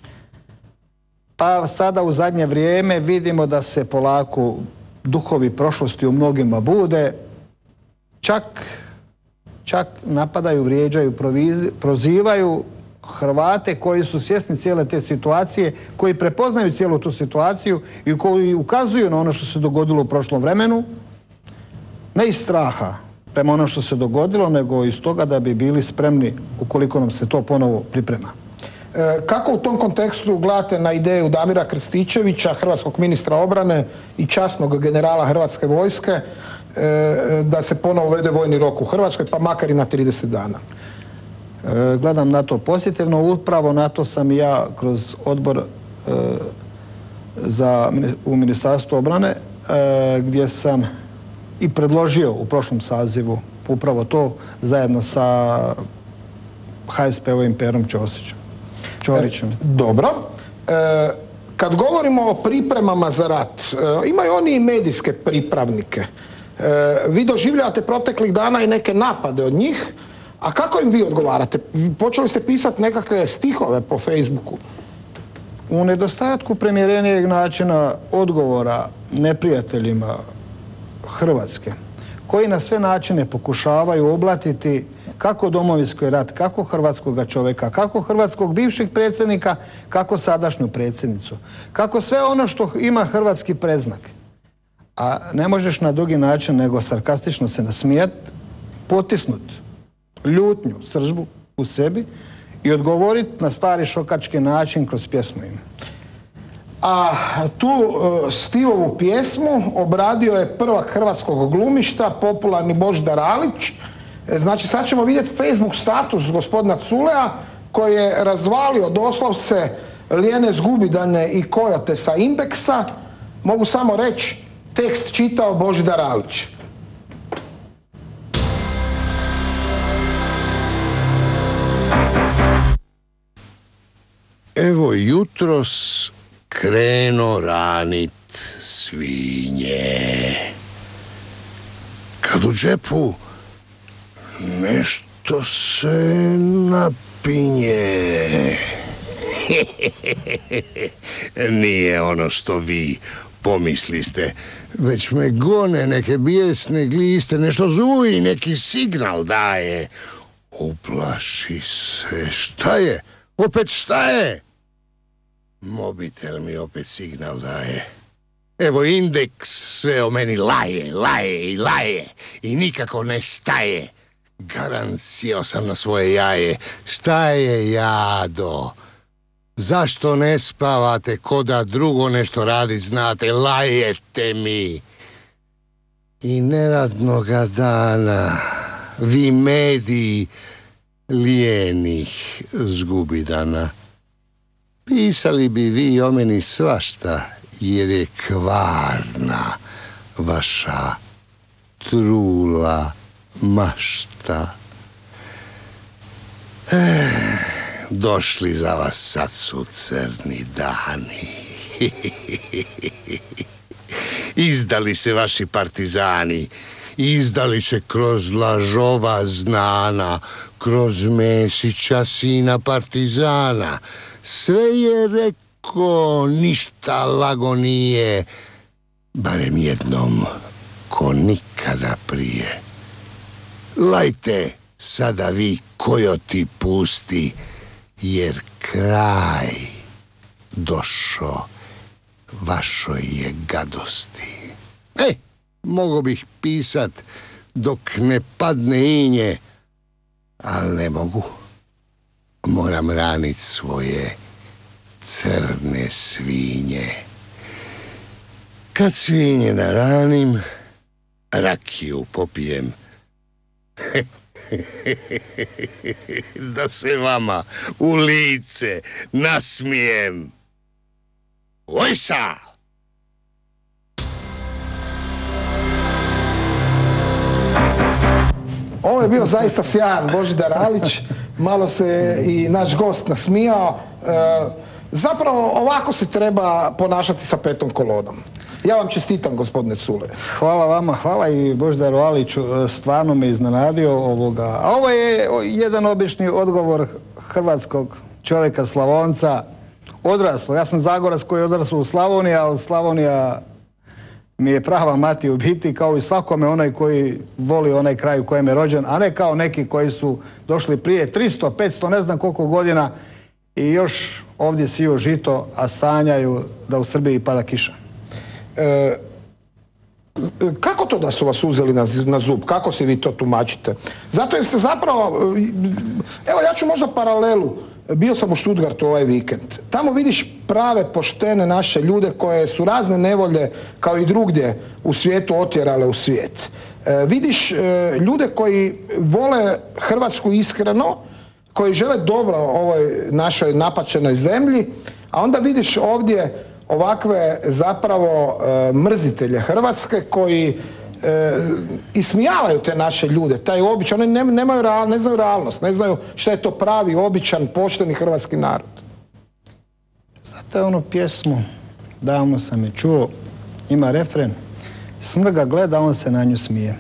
Pa sada u zadnje vrijeme vidimo da se polako duhovi prošlosti u mnogima bude, čak, čak napadaju, vrijeđaju, prozivaju Hrvate koji su svjesni cijele te situacije, koji prepoznaju cijelu tu situaciju i koji ukazuju na ono što se dogodilo u prošlom vremenu, ne iz straha prema ono što se dogodilo, nego iz toga da bi bili spremni ukoliko nam se to ponovo priprema. Kako u tom kontekstu gledate na ideju Damira Krstičevića, hrvatskog ministra obrane i časnog generala Hrvatske vojske, da se ponovo uvede vojni rok u Hrvatskoj, pa makar i na trideset dana? Gledam na to pozitivno, upravo na to sam i ja kroz odbor za, u Ministarstvu obrane, gdje sam i predložio u prošlom sazivu upravo to zajedno sa ha es pe-ovim Perom Ćosićem. Ćorićem. Dobro. Kad govorimo o pripremama za rat, imaju oni i medijske pripravnike. Vi doživljavate proteklih dana i neke napade od njih, a kako im vi odgovarate? Počeli ste pisati nekakve stihove po Facebooku? U nedostatku primjerenijeg načina odgovora neprijateljima Hrvatske, koji na sve načine pokušavaju oblatiti kako Domovinski rat, kako hrvatskog čovjeka, kako hrvatskog bivšeg predsjednika, kako sadašnju predsjednicu, kako sve ono što ima hrvatski predznak. A ne možeš na drugi način nego sarkastično se nasmijat, potisnut ljutnju, sržbu u sebi i odgovoriti na stari šokački način kroz pjesmu im. A tu Stivovu pjesmu obradio je prvak hrvatskog glumišta, popularni Božidar Alić. Znači sad ćemo vidjeti Facebook status gospodina Culea koji je razvalio doslovce Lijene Zgubidane i Kojote sa Indeksa. Mogu samo reći, tekst čitao Božidar Alić. Evo jutros kreno ranit svinje. Kad u džepu nešto se napinje. Nije ono što vi pomisliste, već me gone neke bijesne gliste, nešto zuji, neki signal daje. Uplaši se, šta je? Opet šta je? Mobitel mi opet signal daje. Evo Indeks sve o meni laje, laje i laje i nikako ne staje. Garancijao sam na svoje jaje. Šta je jado? Zašto ne spavate ko da drugo nešto radi znate? Lajete mi. I neradnoga dana vi mediji lijenih Zgubidana. Pisali bi vi o meni svašta, jer je kvarna vaša trula mašta. Eh, došli za vas, sad su crni dani. Izdali se vaši partizani, izdali se kroz lažova znana, kroz Mesića sina partizana. Sve je reko, ništa lago nije, barem jednom ko nikada prije. Lajte sada vi Kojoti pusti, jer kraj došo vašoj je gadosti. E, mogo bih pisat dok ne padne inje, ali ne mogu. Moram ranit svoje crne svinje. Kad svinje naranim, rakiju popijem. Da se vama u lice nasmijem. Ojsa! Ovo je bio zaista sjajan Božidar Alić, malo se i naš gost nasmijao. E, zapravo ovako se treba ponašati sa petom kolonom. Ja vam čestitam, gospodine Cule. Hvala vama, hvala i Božidaru Aliću, stvarno me iznenadio ovoga. A ovo je jedan obični odgovor hrvatskog čovjeka, Slavonca, odraslo. Ja sam Zagorac koji je odraslo u Slavoniji, ali Slavonija mi je prava mati u biti, kao i svakome onaj koji voli onaj kraj u kojem je rođen, a ne kao neki koji su došli prije tristo, petsto, ne znam koliko godina i još ovdje siju žito, a sanjaju da u Srbiji pada kiša. E, kako to da su vas uzeli na, na zub? Kako se vi to tumačite? Zato jer ste zapravo, evo ja ću možda paralelu, bio sam u Stuttgartu ovaj vikend. Tamo vidiš prave, poštene naše ljude koje su razne nevolje kao i drugdje u svijetu otjerale u svijet. E, vidiš e, ljude koji vole Hrvatsku iskreno, koji žele dobro ovoj našoj napačenoj zemlji, a onda vidiš ovdje ovakve zapravo e, mrzitelje Hrvatske koji e, ismijavaju te naše ljude, taj običan, oni ne, nemaju real, ne znaju realnost, ne znaju šta je to pravi, običan, pošteni hrvatski narod. Znate onu pjesmu, davno sam je čuo, ima refren, smrga gleda, on se na nju smije.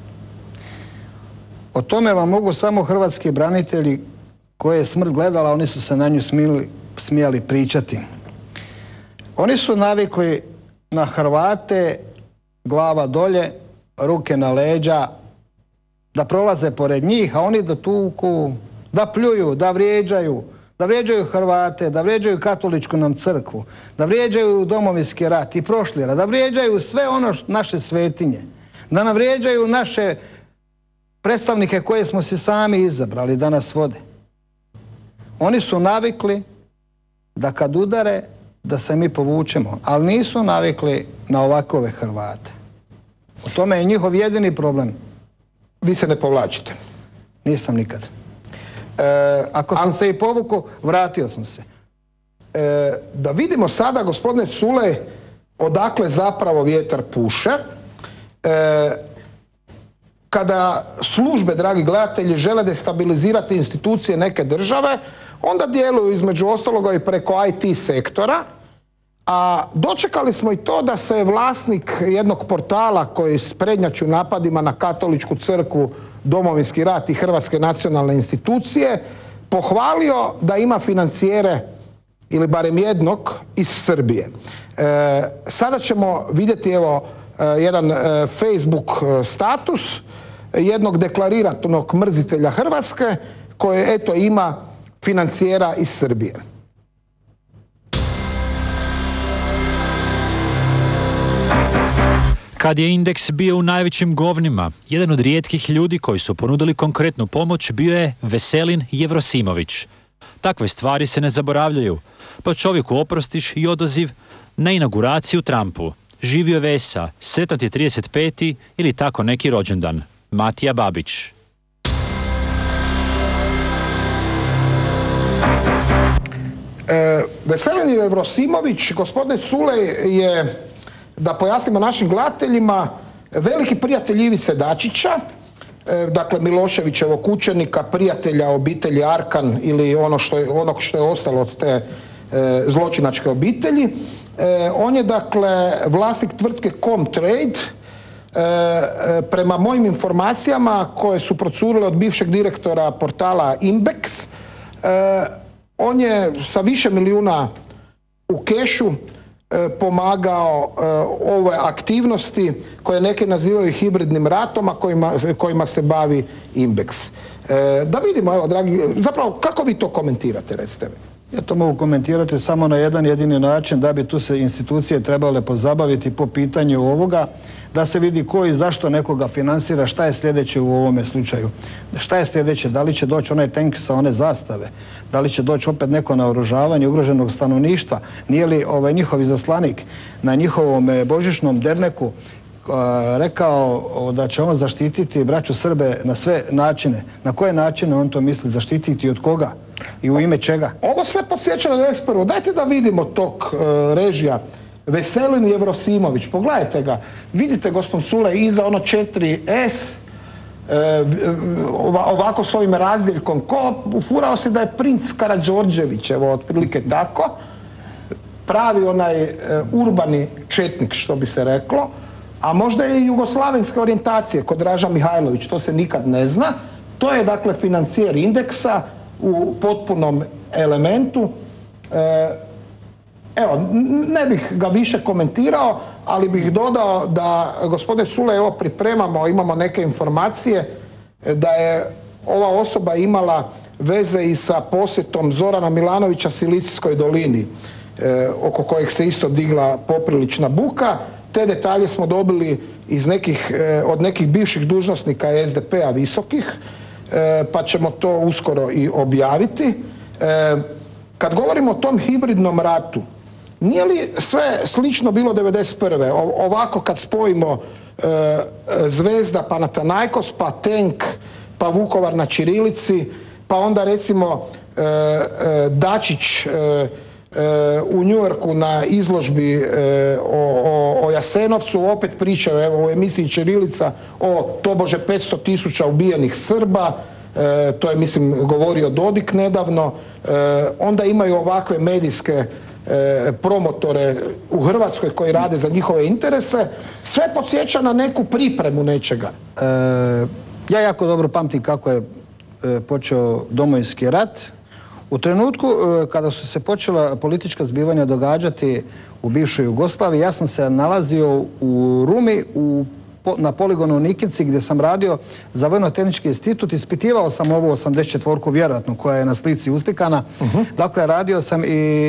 O tome vam mogu samo hrvatski branitelji koje je smrt gledala, oni su se na nju smijali, smijali pričati. Oni su navikli na Hrvate, glava dolje, ruke na leđa, da prolaze pored njih, a oni da tuku, da pljuju, da vrijeđaju, da vrijeđaju Hrvate, da vrijeđaju katoličku nam crkvu, da vrijeđaju domovinski rat i prošli rat, da vrijeđaju sve ono naše svetinje, da nam vrijeđaju naše predstavnike koje smo si sami izabrali da nas vode. Oni su navikli da kad udare, da se mi povučemo, ali nisu navikli na ovakove Hrvate. U tome je njihov jedini problem. Vi se ne povlačite? Nisam nikad. E, Ako sam se i povukao, vratio sam se. E, da vidimo sada, gospodine Culej, odakle zapravo vjetar puše. E, kada službe, dragi gledatelji, žele destabilizirati institucije neke države, onda djeluju između ostaloga i preko I T sektora, a dočekali smo i to da se vlasnik jednog portala koji prednjači u napadima na Katoličku crkvu, Domovinski rat i Hrvatske nacionalne institucije pohvalio da ima financijere, ili barem jednog, iz Srbije. E, sada ćemo vidjeti evo jedan e, Facebook status jednog deklariranog mrzitelja Hrvatske koje eto ima financijera iz Srbije. Kad je indeks bio u najvećim govnima, jedan od rijetkih ljudi koji su ponudili konkretnu pomoć bio je Veselin Jevrosimović. Takve stvari se ne zaboravljaju, pa čovjeku oprostiš i odaziv na inauguraciju Trumpu. Živio Vesa, sretan ti je trideset peti ili tako neki rođendan. Matija Babić. E, Veselin Jevrosimović, gospodine Culej, je, da pojasnimo našim gledateljima, veliki prijatelj Ivice Dačića, e, dakle Miloševićevog učenika, prijatelja obitelji Arkan ili ono što je, onog što je ostalo od te e, zločinačke obitelji. E, on je dakle vlasnik tvrtke Comtrade. E, prema mojim informacijama koje su procurile od bivšeg direktora portala Imbex, e, on je sa više milijuna u kešu e, pomagao e, ove aktivnosti koje neki nazivaju hibridnim ratom, a kojima, kojima se bavi Imbex. E, da vidimo, evo, dragi, zapravo, kako vi to komentirate, recite mi? Ja to mogu komentirati samo na jedan jedini način, da bi tu se institucije trebale pozabaviti po pitanju ovoga, da se vidi ko i zašto nekoga finansira, šta je sljedeće u ovome slučaju. Šta je sljedeće? Da li će doći onaj tank sa one zastave? Da li će doći opet neko naoružavanje ugroženog stanovništva? Nije li ovaj njihov izaslanik na njihovom božićnom derneku rekao da će on zaštititi braću Srbe na sve načine? Na koje načine on to misli zaštititi i od koga? I u ime čega? Ovo sve podsjeća na devedeset prvu. Dajte da vidimo tog e, režija. Veselin Jevrosimović, pogledajte ga. Vidite, gospodin Culej, iza ono četiri S, e, ovako s ovim razdjeljkom, ko ufurao se da je princ Karađorđević, evo, otprilike tako. Pravi onaj e, urbani četnik, što bi se reklo, a možda je i jugoslavenske orijentacije kod Draža Mihajlović, to se nikad ne zna. To je dakle financijer Indeksa u potpunom elementu. E, evo, ne bih ga više komentirao, ali bih dodao da, gospodine Culej, evo pripremamo, imamo neke informacije da je ova osoba imala veze i sa posjetom Zorana Milanovića Silicijskoj dolini, e, oko kojeg se isto digla poprilična buka. Te detalje smo dobili iz nekih, e, od nekih bivših dužnosnika S D P-a visokih, e, pa ćemo to uskoro i objaviti. E, kad govorimo o tom hibridnom ratu, nije li sve slično bilo devedeset prve? Ovako kad spojimo e, Zvezda, Panathinaikos, pa Tenk, pa Vukovar na ćirilici, pa onda recimo e, e, Dačić e, u Njujorku na izložbi e, o, o, o Jasenovcu, opet pričaju, evo u emisiji Ćirilica, o tobože petsto tisuća ubijenih Srba, e, to je, mislim, govorio Dodik nedavno. E, onda imaju ovakve medijske e, promotore u Hrvatskoj koji rade za njihove interese. Sve podsjeća na neku pripremu nečega. E, ja jako dobro pamtim kako je e, počeo Domovinski rat. U trenutku kada su se počela politička zbivanja događati u bivšoj Jugoslaviji, ja sam se nalazio u Rumi, u, na poligonu u Nikinci, gdje sam radio za Vojno-tehnički institut. Ispitivao sam ovu osamdeset četvorku, vjerojatno, koja je na slici uslikana. Uh-huh. Dakle, radio sam i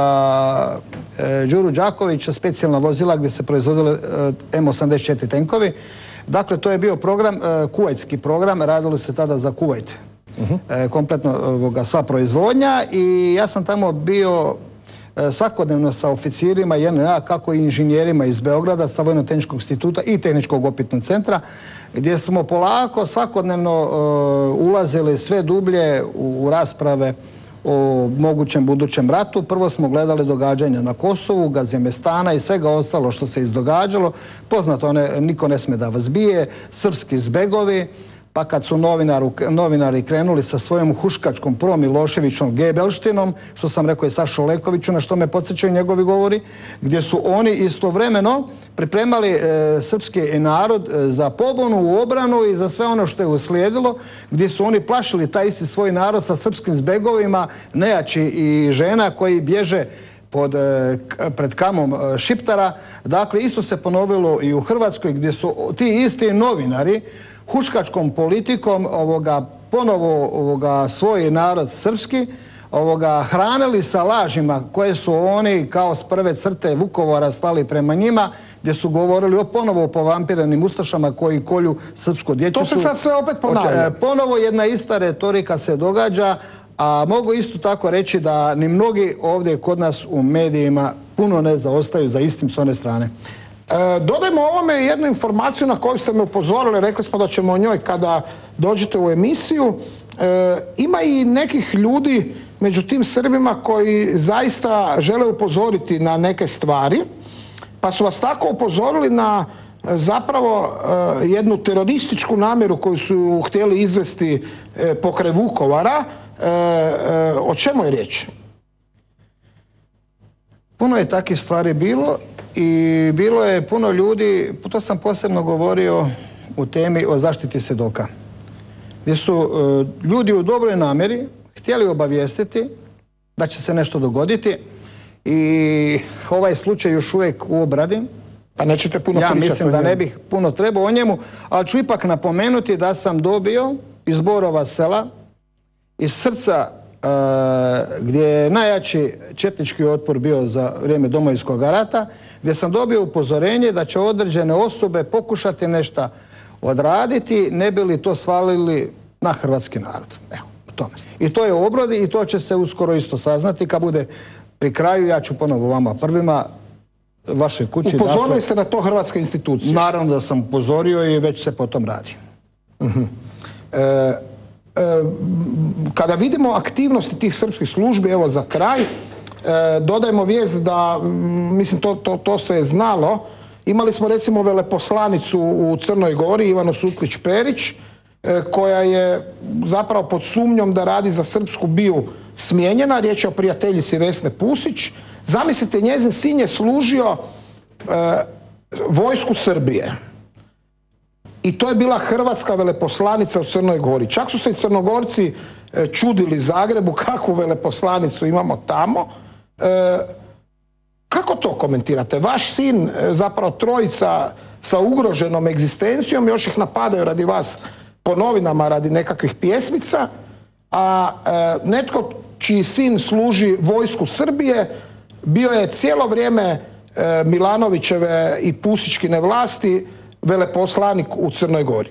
za e, Đuru Đakovića, specijalna vozila gdje se proizvodile e, M osamdeset četiri tenkovi. Dakle, to je bio program, e, kuvajtski program, radilo se tada za Kuvajt. Uh-huh. e, kompletno ovoga, sva proizvodnja, i ja sam tamo bio svakodnevno sa oficirima J N A, kako i inženjerima iz Beograda, sa Vojno-tehničkog instituta i Tehničkog opitnog centra, gdje smo polako svakodnevno ulazili sve dublje u rasprave o mogućem budućem ratu. Prvo smo gledali događanja na Kosovu, Gazimestana i svega ostalo što se izdogađalo. Poznato, niko ne sme da vas bije, srpski zbegovi, pa kad su novinari krenuli sa svojom huškačkom pro-Miloševićom Gebelštinom, što sam rekao i Sašo Lekoviću, na što me podsjećaju njegovi govori, gdje su oni istovremeno pripremali srpski narod za pobunu, u obranu i za sve ono što je uslijedilo, gdje su oni plašili taj isti svoj narod sa srpskim zbegovima, nejači i žena koji bježe pred kamom Šiptara. Dakle, isto se ponovilo i u Hrvatskoj, gdje su ti isti novinari huškačkom politikom ponovo svoj narod srpski hranili sa lažima koje su oni kao s prve crte Vukovara slali prema njima, gdje su govorili o ponovo povampiranim ustašama koji kolju srpsku dječicu. To se sad sve opet ponavlja. Ponovo jedna ista retorika se događa, a mogu isto tako reći da ni mnogi ovdje kod nas u medijima puno ne zaostaju za istim s one strane. Dodajmo ovome jednu informaciju na koju ste me upozorili, rekli smo da ćemo o njoj kada dođete u emisiju. Ima i nekih ljudi među tim Srbima koji zaista žele upozoriti na neke stvari, pa su vas tako upozorili na zapravo jednu terorističku namjeru koju su htjeli izvesti pokraj Vukovara. O čemu je riječ? Puno je takvih stvari bilo i bilo je puno ljudi, to sam posebno govorio u temi o zaštiti svjedoka, gdje su ljudi u dobroj namjeri htjeli obavijestiti da će se nešto dogoditi i ovaj slučaj još uvijek u obradi. Pa nećete puno ja pričati. Mislim da ne bih puno trebao o njemu, ali ću ipak napomenuti da sam dobio iz Borova sela, iz srca gdje je najjači četnički otpor bio za vrijeme Domovinskog rata, gdje sam dobio upozorenje da će određene osobe pokušati nešto odraditi, ne bi li to svalili na hrvatski narod. Evo, tome. I to je u obradi i to će se uskoro isto saznati. Kad bude pri kraju, ja ću ponovo vama prvima, vašoj kući. Upozorili dakle, ste na to hrvatske institucije? Naravno da sam upozorio i već se potom radi. Uh-huh. e, Kada vidimo aktivnosti tih srpskih službi, evo za kraj, dodajemo vijest da, mislim, to, to, to se je znalo, imali smo recimo veleposlanicu u Crnoj Gori, Ivanu Sutlić-Perić, koja je zapravo pod sumnjom da radi za srpsku biju smijenjena, riječ je o prijateljici Vesne Pusić. Zamislite, njezin sin je služio e, vojsku Srbije. I to je bila hrvatska veleposlanica u Crnoj Gori. Čak su se i Crnogorci čudili Zagrebu kakvu veleposlanicu imamo tamo. E, kako to komentirate? Vaš sin, zapravo trojica sa ugroženom egzistencijom, još ih napadaju radi vas po novinama radi nekakvih pjesmica, a e, netko čiji sin služi vojsku Srbije bio je cijelo vrijeme e, Milanovićeve i Pusićkine vlasti veleposlanik u Crnoj Gori.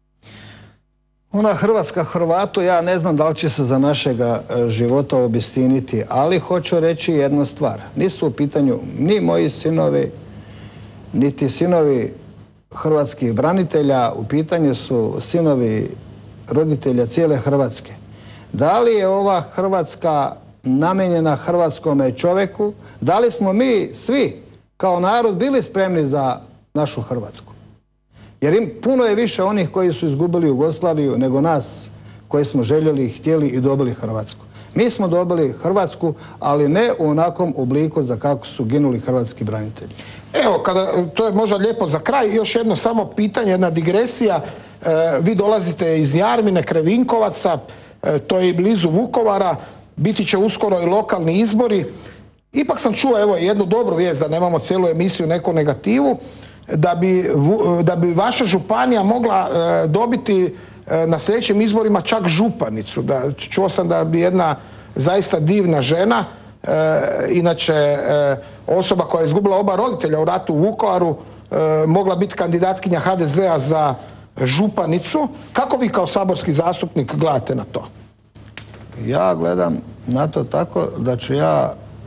Ona Hrvatska Hrvatu, ja ne znam da li će se za našega života obistiniti, ali hoću reći jednu stvar. Nisu u pitanju ni moji sinovi, niti sinovi hrvatskih branitelja, u pitanju su sinovi roditelja cijele Hrvatske. Da li je ova Hrvatska namijenjena hrvatskome čovjeku? Da li smo mi svi kao narod bili spremni za našu Hrvatsku? Jer im puno je više onih koji su izgubili Jugoslaviju nego nas koji smo željeli, htjeli i dobili Hrvatsku. Mi smo dobili Hrvatsku, ali ne u onakvom obliku za kako su ginuli hrvatski branitelji. Evo, kada, to je možda lijepo za kraj, još jedno samo pitanje, jedna digresija. E, vi dolazite iz Jarmine, Krevinkovaca, e, to je i blizu Vukovara, biti će uskoro i lokalni izbori. Ipak sam čuo, evo, jednu dobru vijest, da nemamo cijelu emisiju, neku negativu, da bi, da bi vaša županija mogla e, dobiti e, na sljedećim izborima čak županicu. Da, čuo sam da bi jedna zaista divna žena, e, inače e, osoba koja je izgubila oba roditelja u ratu u Vukovaru, e, mogla biti kandidatkinja ha de zea za županicu. Kako vi kao saborski zastupnik gledate na to? Ja gledam na to tako da ću ja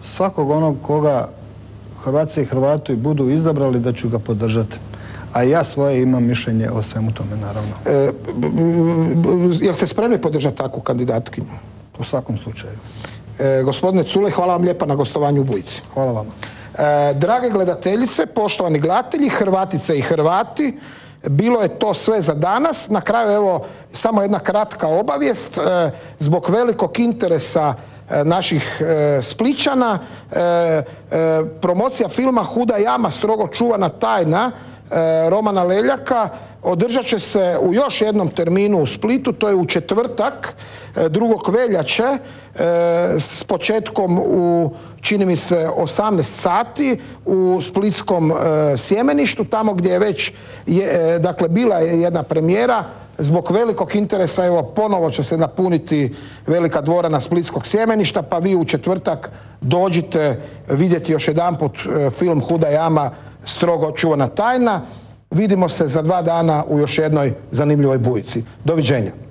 svakog onog koga Hrvatice i Hrvati budu izabrali da ću ga podržati. A ja svoje imam mišljenje o svemu tome, naravno. E, jel ste spremni podržati takvu kandidatkinju? U svakom slučaju. E, gospodine Culej, hvala vam lijepa na gostovanju u Bujici. Hvala vama. E, drage gledateljice, poštovani gledatelji, Hrvatice i Hrvati, bilo je to sve za danas. Na kraju, evo, samo jedna kratka obavijest. E, zbog velikog interesa e, naših e, Splićana, e, e, promocija filma Huda jama, strogo čuvana tajna e, Romana Leljaka održat će se u još jednom terminu u Splitu, to je u četvrtak, drugog veljače, e, s početkom u, čini mi se, osamnaest sati u splitskom e, Sjemeništu, tamo gdje je već, je, e, dakle, bila je jedna premijera. Zbog velikog interesa, evo, ponovo će se napuniti velika dvorana splitskog Sjemeništa, pa vi u četvrtak dođite vidjeti još jedanput e, film Huda jama, strogo čuvana tajna. Vidimo se za dva dana u još jednoj zanimljivoj Bujici. Doviđenja.